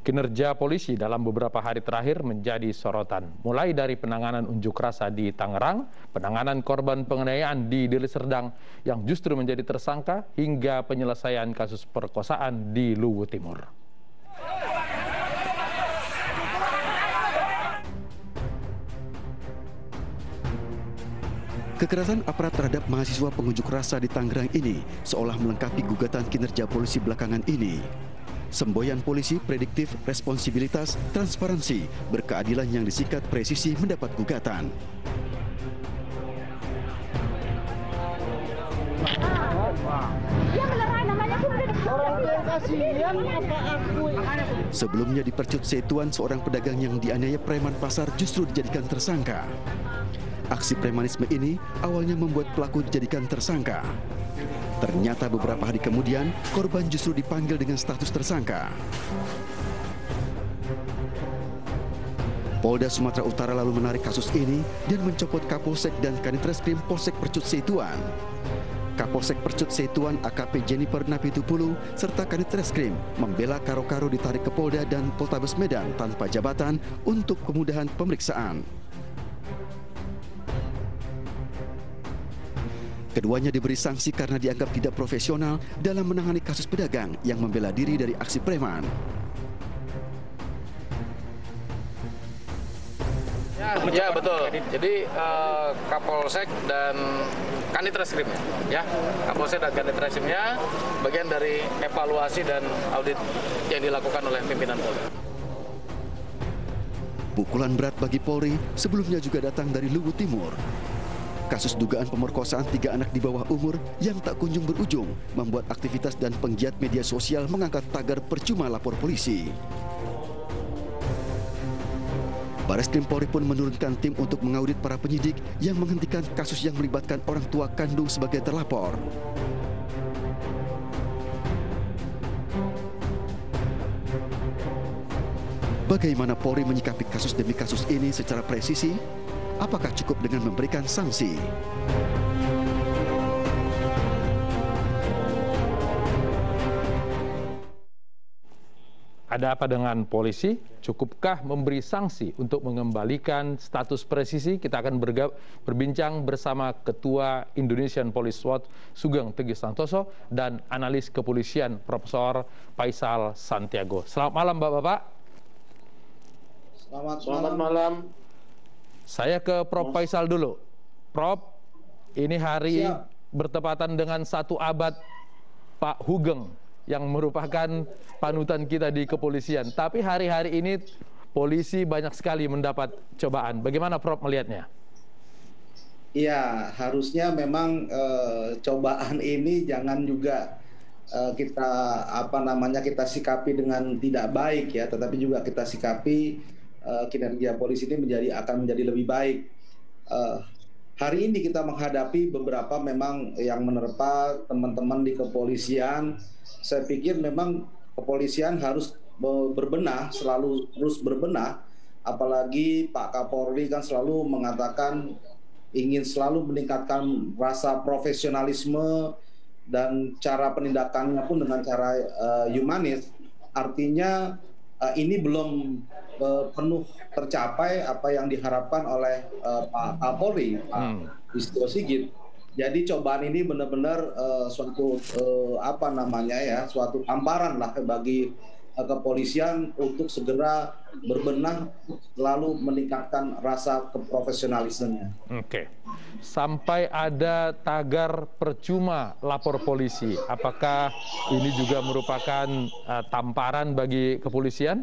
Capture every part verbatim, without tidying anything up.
Kinerja polisi dalam beberapa hari terakhir menjadi sorotan, mulai dari penanganan unjuk rasa di Tangerang, penanganan korban penganiayaan di Deli Serdang yang justru menjadi tersangka, hingga penyelesaian kasus perkosaan di Luwu Timur. Kekerasan aparat terhadap mahasiswa pengunjuk rasa di Tangerang ini seolah melengkapi gugatan kinerja polisi belakangan ini. Semboyan polisi, prediktif, responsibilitas, transparansi, berkeadilan yang disikat presisi mendapat gugatan. Sebelumnya di Percut Setuan, seorang pedagang yang dianiaya preman pasar justru dijadikan tersangka. Aksi premanisme ini awalnya membuat pelaku dijadikan tersangka. Ternyata beberapa hari kemudian, korban justru dipanggil dengan status tersangka. Polda Sumatera Utara lalu menarik kasus ini dan mencopot Kapolsek dan Kanitreskrim Polsek Percut Setuan. Kapolsek Percut Setuan A K P Jennifer Napitupulu serta Kanitreskrim membela Karo-Karo ditarik ke Polda dan Poltabes Medan tanpa jabatan untuk kemudahan pemeriksaan. Keduanya diberi sanksi karena dianggap tidak profesional dalam menangani kasus pedagang yang membela diri dari aksi preman. Ya, ya betul. Jadi uh, Kapolsek dan Kanitreskrim, ya, Kapolsek dan Kanitreskrimnya bagian dari evaluasi dan audit yang dilakukan oleh pimpinan Polri. Pukulan berat bagi Polri sebelumnya juga datang dari Luwu Timur. Kasus dugaan pemerkosaan tiga anak di bawah umur yang tak kunjung berujung membuat aktivitas dan penggiat media sosial mengangkat tagar percuma lapor polisi. Bareskrim Polri pun menurunkan tim untuk mengaudit para penyidik yang menghentikan kasus yang melibatkan orang tua kandung sebagai terlapor. Bagaimana Polri menyikapi kasus demi kasus ini secara presisi? Apakah cukup dengan memberikan sanksi? Ada apa dengan polisi? Cukupkah memberi sanksi untuk mengembalikan status presisi? Kita akan berbincang bersama Ketua Indonesian Police Watch Sugeng Teguh Santoso dan analis kepolisian Profesor Faisal Santiago. Selamat malam Bapak-Bapak. Selamat, Selamat malam. Saya ke Prof Faisal dulu. Prof, ini hari Siap. bertepatan dengan satu abad Pak Hugeng yang merupakan panutan kita di kepolisian. Tapi hari-hari ini polisi banyak sekali mendapat cobaan. Bagaimana Prof melihatnya? Iya, harusnya memang eh, cobaan ini jangan juga eh, kita apa namanya kita sikapi dengan tidak baik ya, tetapi juga kita sikapi kinerja polisi ini menjadi akan menjadi lebih baik. Uh, hari ini kita menghadapi beberapa memang yang menerpa teman-teman di kepolisian. Saya pikir memang kepolisian harus berbenah, selalu terus berbenah. Apalagi Pak Kapolri kan selalu mengatakan ingin selalu meningkatkan rasa profesionalisme dan cara penindakannya pun dengan cara uh, humanis. Artinya uh, ini belum Uh, penuh tercapai apa yang diharapkan oleh uh, Pak Kapolri, Pak Listio Sigit. Jadi cobaan ini benar-benar uh, suatu uh, apa namanya ya, suatu tamparan lah bagi uh, kepolisian untuk segera berbenah, lalu meningkatkan rasa keprofesionalismenya. Oke, sampai ada tagar percuma lapor polisi. Apakah ini juga merupakan uh, tamparan bagi kepolisian?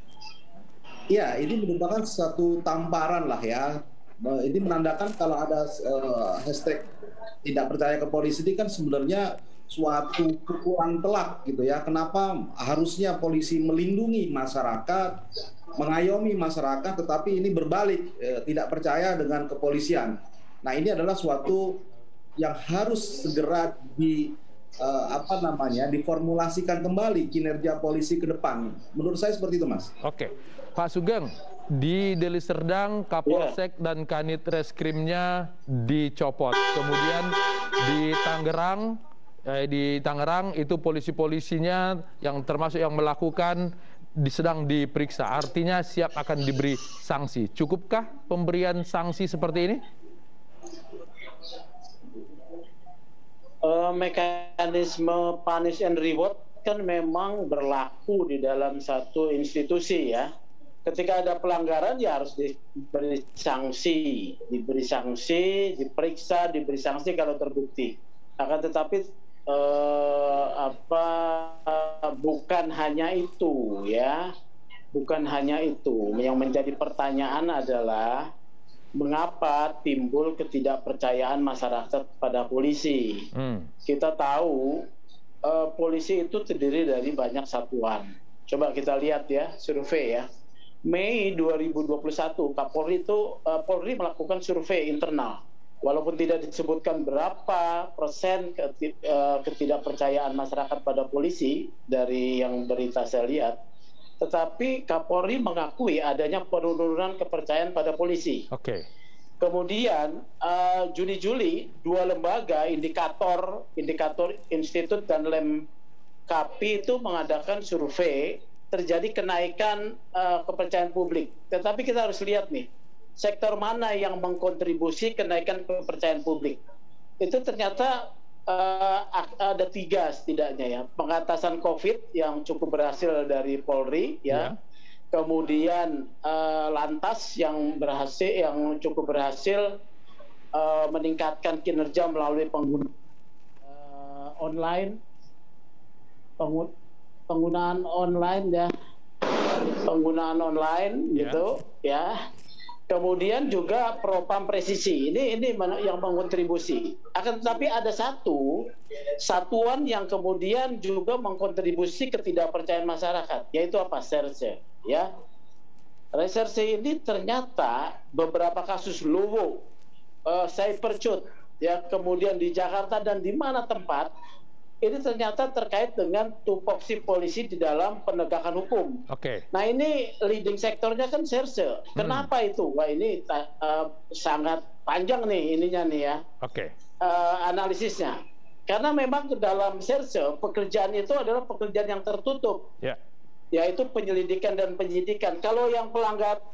Ya, ini merupakan satu tamparan lah ya. Ini menandakan kalau ada uh, hashtag tidak percaya ke polisi ini kan sebenarnya suatu pukulan telak gitu ya. Kenapa harusnya polisi melindungi masyarakat, mengayomi masyarakat, tetapi ini berbalik, eh, tidak percaya dengan kepolisian. Nah, ini adalah suatu yang harus segera di uh, apa namanya diformulasikan kembali kinerja polisi ke depan. Menurut saya seperti itu, Mas. Oke. Pak Sugeng, di Deli Serdang, Kapolsek yeah. dan Kanitreskrimnya dicopot. Kemudian di Tangerang, eh, di Tangerang itu polisi-polisinya yang termasuk yang melakukan di, sedang diperiksa, artinya siap akan diberi sanksi. Cukupkah pemberian sanksi seperti ini? Uh, mekanisme punish and reward kan memang berlaku di dalam satu institusi ya. Ketika ada pelanggaran ya harus diberi sanksi, diberi sanksi, diperiksa, diberi sanksi kalau terbukti. Akan tetapi eh, apa bukan hanya itu ya, bukan hanya itu. Yang menjadi pertanyaan adalah mengapa timbul ketidakpercayaan masyarakat pada polisi. Hmm. Kita tahu eh, polisi itu terdiri dari banyak satuan. Coba kita lihat ya survei ya. Mei dua ribu dua puluh satu, Kapolri itu uh, Polri melakukan survei internal. Walaupun tidak disebutkan berapa persen ketidakpercayaan masyarakat pada polisi dari yang berita saya lihat, tetapi Kapolri mengakui adanya penurunan kepercayaan pada polisi. Oke. Okay. Kemudian uh, Juni-Juli dua lembaga indikator, indikator Institut dan Lem K P I itu mengadakan survei. Terjadi kenaikan uh, kepercayaan publik. Tetapi kita harus lihat nih, sektor mana yang mengkontribusi kenaikan kepercayaan publik. Itu ternyata uh, ada tiga setidaknya ya. Pengatasan COVID yang cukup berhasil dari Polri ya. Yeah. Kemudian uh, Lantas yang berhasil, yang cukup berhasil uh, meningkatkan kinerja melalui pengguna uh, online. Pengun penggunaan online ya, penggunaan online yeah. gitu ya. Kemudian juga propam presisi, ini ini yang mengkontribusi. Akan tetapi ada satu satuan yang kemudian juga mengkontribusi ketidakpercayaan masyarakat, yaitu apa? Serse ya. Reserse ini ternyata beberapa kasus Luwu, uh, Cybercut ya, kemudian di Jakarta dan di mana tempat ini ternyata terkait dengan tupoksi polisi di dalam penegakan hukum. Oke. Okay. Nah ini leading sektornya kan Serse. Kenapa hmm. itu? Wah ini uh, sangat panjang nih ininya nih ya. Oke. Okay. Uh, analisisnya. Karena memang ke dalam Serse pekerjaan itu adalah pekerjaan yang tertutup. Ya. Yeah. Yaitu penyelidikan dan penyidikan. Kalau yang pelanggar.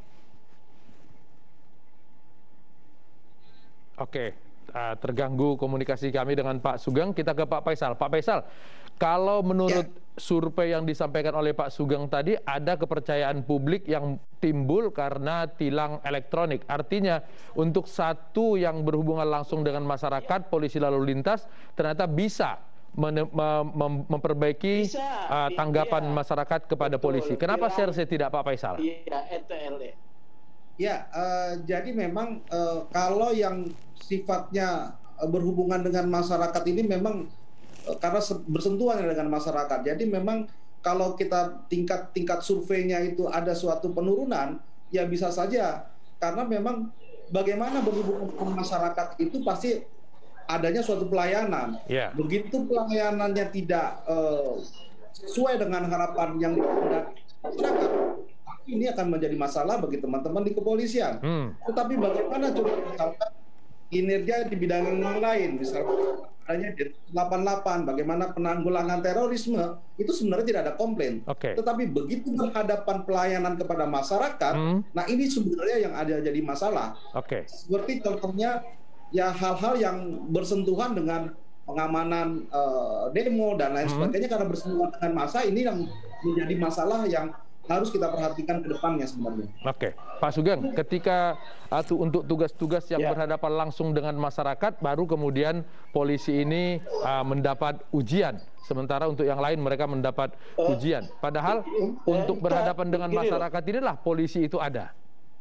Oke. Okay. Uh, terganggu komunikasi kami dengan Pak Sugeng, kita ke Pak Faisal. Pak Faisal, kalau menurut ya. survei yang disampaikan oleh Pak Sugeng tadi, ada kepercayaan publik yang timbul karena tilang elektronik. Artinya, untuk satu yang berhubungan langsung dengan masyarakat, polisi lalu lintas, ternyata bisa mem mem memperbaiki bisa, uh, tanggapan iya. masyarakat kepada Betul. polisi. Kenapa Serse tidak, Pak Faisal? Iya, E T L. Ya, uh, jadi memang uh, kalau yang sifatnya uh, berhubungan dengan masyarakat ini memang uh, karena bersentuhan dengan masyarakat. Jadi memang kalau kita tingkat tingkat surveinya itu ada suatu penurunan, ya bisa saja karena memang bagaimana berhubungan dengan masyarakat itu pasti adanya suatu pelayanan. Yeah. Begitu pelayanannya tidak uh, sesuai dengan harapan yang dikehendaki masyarakat, ini akan menjadi masalah bagi teman-teman di kepolisian. Hmm. Tetapi bagaimana coba misalkan kinerja di bidang yang lain, misalkan adanya di delapan puluh delapan, bagaimana penanggulangan terorisme, itu sebenarnya tidak ada komplain. Okay. Tetapi begitu berhadapan pelayanan kepada masyarakat, hmm. nah ini sebenarnya yang ada jadi masalah. Okay. Seperti contohnya ya hal-hal yang bersentuhan dengan pengamanan uh, demo dan lain hmm. sebagainya, karena bersentuhan dengan massa, ini yang menjadi masalah yang harus kita perhatikan ke depannya sebenarnya. Oke, Pak Sugeng, ketika uh, untuk tugas-tugas yang ya. berhadapan langsung dengan masyarakat, baru kemudian polisi ini uh, mendapat ujian, sementara untuk yang lain mereka mendapat uh, ujian. Padahal uh, untuk berhadapan dengan masyarakat loh. inilah polisi itu ada.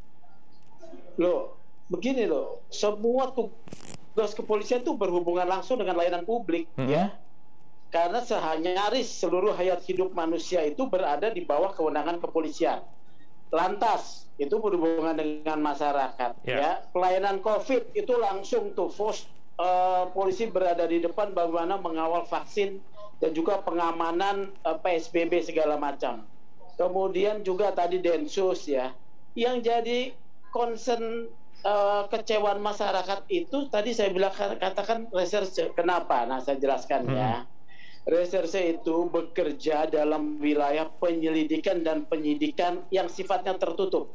Loh, begini loh, semua tugas kepolisian itu berhubungan langsung dengan layanan publik, hmm. ya. Karena nyaris seluruh hayat hidup manusia itu berada di bawah kewenangan kepolisian. Lantas itu berhubungan dengan masyarakat. Yeah. Ya, pelayanan COVID itu langsung tuh pos uh, polisi berada di depan bagaimana mengawal vaksin dan juga pengamanan uh, P S B B segala macam. Kemudian juga tadi Densus ya, yang jadi concern uh, kecewaan masyarakat itu tadi saya bilang katakan reserse. Kenapa? Nah saya jelaskan hmm. ya. reserse itu bekerja dalam wilayah penyelidikan dan penyidikan yang sifatnya tertutup.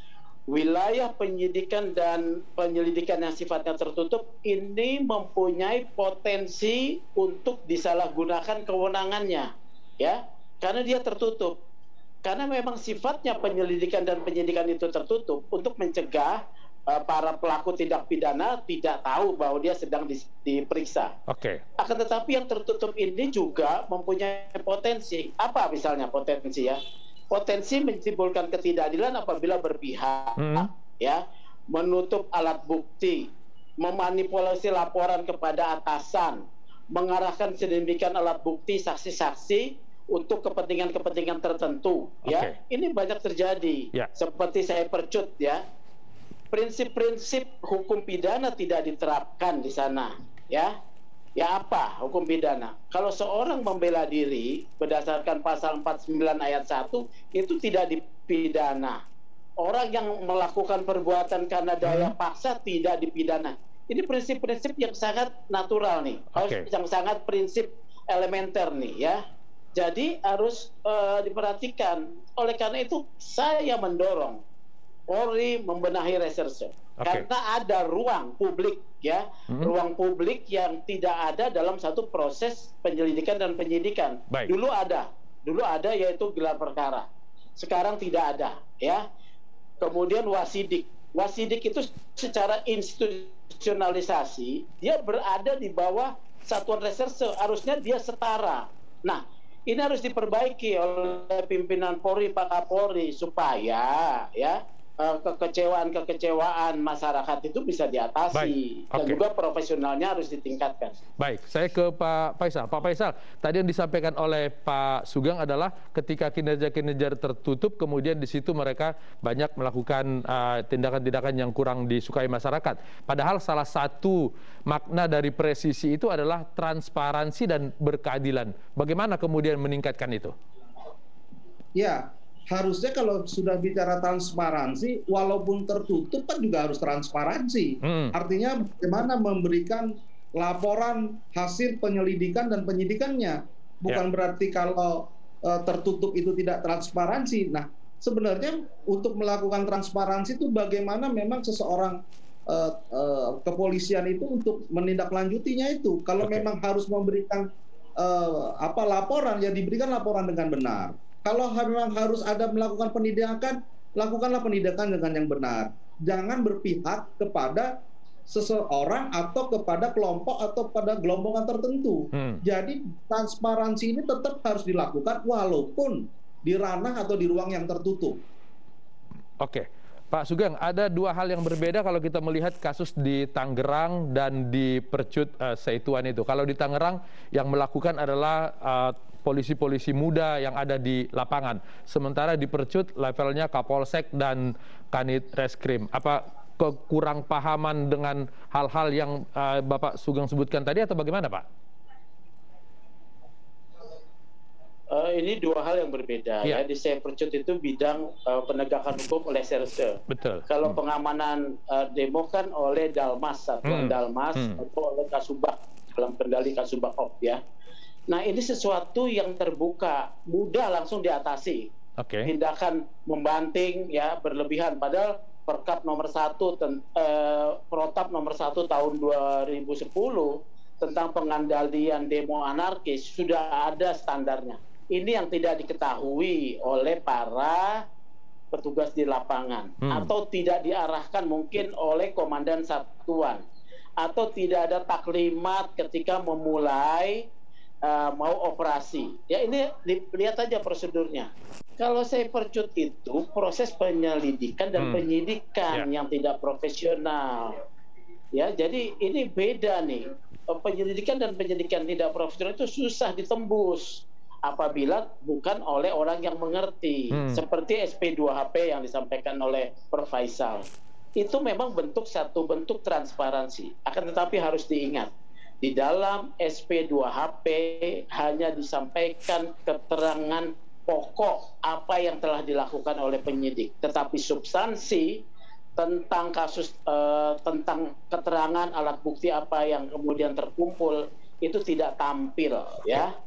Wilayah penyidikan dan penyelidikan yang sifatnya tertutup ini mempunyai potensi untuk disalahgunakan kewenangannya, ya, karena dia tertutup. Karena memang sifatnya penyelidikan dan penyidikan itu tertutup untuk mencegah uh, para pelaku tindak pidana tidak tahu bahwa dia sedang di, diperiksa. Oke. Okay. Akan tetapi yang tertutup ini juga mempunyai potensi. Apa misalnya potensi ya? Potensi menimbulkan ketidakadilan apabila berpihak, hmm. ya, menutup alat bukti, memanipulasi laporan kepada atasan, mengarahkan sedemikian alat bukti saksi-saksi untuk kepentingan-kepentingan tertentu, okay. ya. Ini banyak terjadi. Yeah. Seperti saya percut, ya. Prinsip-prinsip hukum pidana tidak diterapkan di sana, ya. Ya apa hukum pidana? Kalau seorang membela diri berdasarkan pasal empat puluh sembilan ayat satu itu tidak dipidana. Orang yang melakukan perbuatan karena daya paksa tidak dipidana. Ini prinsip-prinsip yang sangat natural nih, okay. yang sangat prinsip elementer nih ya. Jadi harus uh, diperhatikan. Oleh karena itu saya mendorong Polri membenahi reserse. Okay. Karena ada ruang publik ya, hmm. ruang publik yang tidak ada dalam satu proses penyelidikan dan penyidikan. Baik. Dulu ada, dulu ada yaitu gelar perkara. Sekarang tidak ada ya. Kemudian wasidik, wasidik itu secara institusionalisasi dia berada di bawah satuan reserse, harusnya dia setara. Nah, ini harus diperbaiki oleh pimpinan Polri, Pak Kapolri supaya ya kekecewaan-kekecewaan masyarakat itu bisa diatasi. Baik. Dan okay. juga profesionalnya harus ditingkatkan. Baik, saya ke Pak Faisal. Pak Faisal, tadi yang disampaikan oleh Pak Sugeng adalah ketika kinerja-kinerja tertutup, kemudian di situ mereka banyak melakukan tindakan-tindakan uh, yang kurang disukai masyarakat. Padahal salah satu makna dari presisi itu adalah transparansi dan berkeadilan. Bagaimana kemudian meningkatkan itu? Ya, harusnya kalau sudah bicara transparansi, walaupun tertutup kan juga harus transparansi. Hmm. Artinya bagaimana memberikan laporan hasil penyelidikan dan penyidikannya. Bukan yeah. berarti kalau uh, tertutup itu tidak transparansi. Nah, sebenarnya untuk melakukan transparansi itu bagaimana memang seseorang uh, uh, kepolisian itu untuk menindaklanjutinya itu. Kalau okay. memang harus memberikan uh, apa laporan, ya diberikan laporan dengan benar. Kalau memang harus ada melakukan penindakan, lakukanlah penindakan dengan yang benar. Jangan berpihak kepada seseorang atau kepada kelompok atau pada gelombokan tertentu. Hmm. Jadi transparansi ini tetap harus dilakukan walaupun di ranah atau di ruang yang tertutup. Oke. Pak Sugeng, ada dua hal yang berbeda kalau kita melihat kasus di Tangerang dan di Percut uh, Seituan itu. Kalau di Tangerang yang melakukan adalah polisi-polisi uh, muda yang ada di lapangan. Sementara di Percut levelnya Kapolsek dan Kanit Reskrim. Apa kekurang pahaman dengan hal-hal yang uh, Bapak Sugeng sebutkan tadi atau bagaimana, Pak? Uh, ini dua hal yang berbeda ya. ya. Di Percut itu bidang uh, penegakan hukum oleh Serse. Betul. Kalau hmm. pengamanan uh, demo kan oleh Dalmas, Satuan hmm. Dalmas hmm. atau oleh Kasubag dalam kendali Kasubag Op ya. Nah, ini sesuatu yang terbuka, mudah langsung diatasi. Okay. Tindakan membanting ya berlebihan, padahal Perkap nomor satu, uh, Protap nomor satu tahun dua ribu sepuluh tentang pengendalian demo anarkis sudah ada standarnya. Ini yang tidak diketahui oleh para petugas di lapangan hmm. atau tidak diarahkan mungkin oleh komandan satuan atau tidak ada taklimat ketika memulai uh, mau operasi. Ya ini lihat aja prosedurnya. Kalau saya Percut itu proses penyelidikan dan hmm. penyidikan yeah. yang tidak profesional. Ya, jadi ini beda nih. Penyelidikan dan penyidikan tidak profesional itu susah ditembus apabila bukan oleh orang yang mengerti. Hmm. Seperti S P dua H P yang disampaikan oleh Prof Faisal. Itu memang bentuk satu bentuk transparansi. Akan tetapi harus diingat, di dalam S P dua H P hanya disampaikan keterangan pokok apa yang telah dilakukan oleh penyidik. Tetapi substansi tentang kasus uh, tentang keterangan alat bukti apa yang kemudian terkumpul itu tidak tampil ya.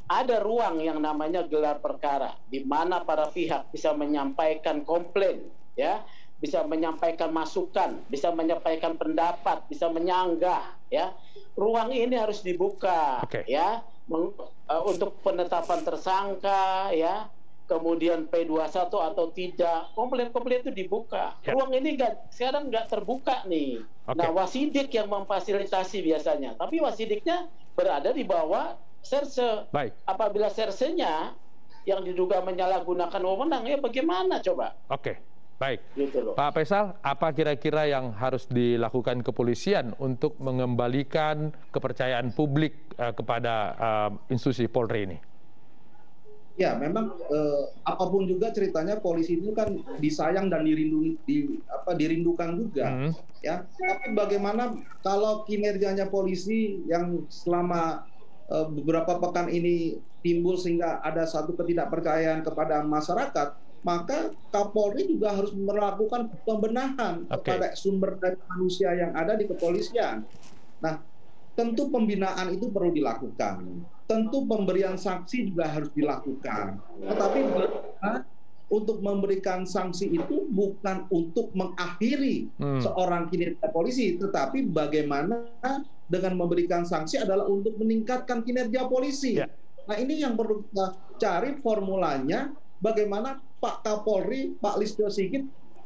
ada ruang yang namanya gelar perkara, di mana para pihak bisa menyampaikan komplain, ya, bisa menyampaikan masukan, bisa menyampaikan pendapat, bisa menyanggah, ya. Ruang ini harus dibuka, okay. ya, Meng, uh, untuk penetapan tersangka, ya, kemudian P dua puluh satu atau tidak, komplain-komplain itu dibuka. Ya. Ruang ini gak, sekarang nggak terbuka nih. Okay. Nah, wasidik yang memfasilitasi biasanya, tapi wasidiknya berada di bawah serse. Baik. Apabila sersenya yang diduga menyalahgunakan wewenang, ya bagaimana coba? Oke, baik. Gitu loh. Pak Faisal, apa kira-kira yang harus dilakukan kepolisian untuk mengembalikan kepercayaan publik uh, kepada uh, institusi Polri ini? Ya, memang eh, apapun juga ceritanya polisi itu kan disayang dan dirindu, di, apa, dirindukan juga, hmm. ya. Tapi bagaimana kalau kinerjanya polisi yang selama eh, beberapa pekan ini timbul sehingga ada satu ketidakpercayaan kepada masyarakat, maka Kapolri juga harus melakukan pembenahan okay. kepada sumber daya manusia yang ada di kepolisian. Nah, tentu pembinaan itu perlu dilakukan. Tentu pemberian sanksi juga harus dilakukan. Tetapi untuk memberikan sanksi itu bukan untuk mengakhiri hmm. seorang kinerja polisi, tetapi bagaimana dengan memberikan sanksi adalah untuk meningkatkan kinerja polisi. Ya. Nah, ini yang perlu kita cari formulanya, bagaimana Pak Kapolri, Pak Listio Sigit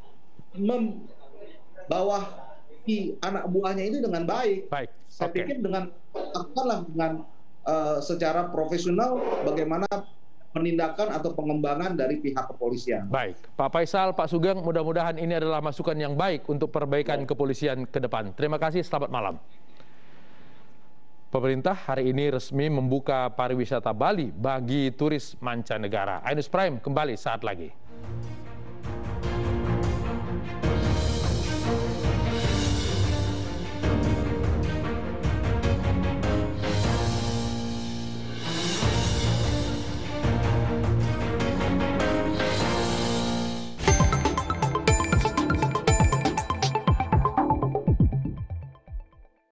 membawa anak buahnya ini dengan baik. Baik. Saya okay. pikir dengan apalah dengan uh, secara profesional bagaimana penindakan atau pengembangan dari pihak kepolisian. Baik, Pak Faisal, Pak Sugeng, mudah-mudahan ini adalah masukan yang baik untuk perbaikan baik. kepolisian ke depan. Terima kasih, selamat malam. Pemerintah hari ini resmi membuka pariwisata Bali bagi turis mancanegara. Ainus Prime kembali saat lagi.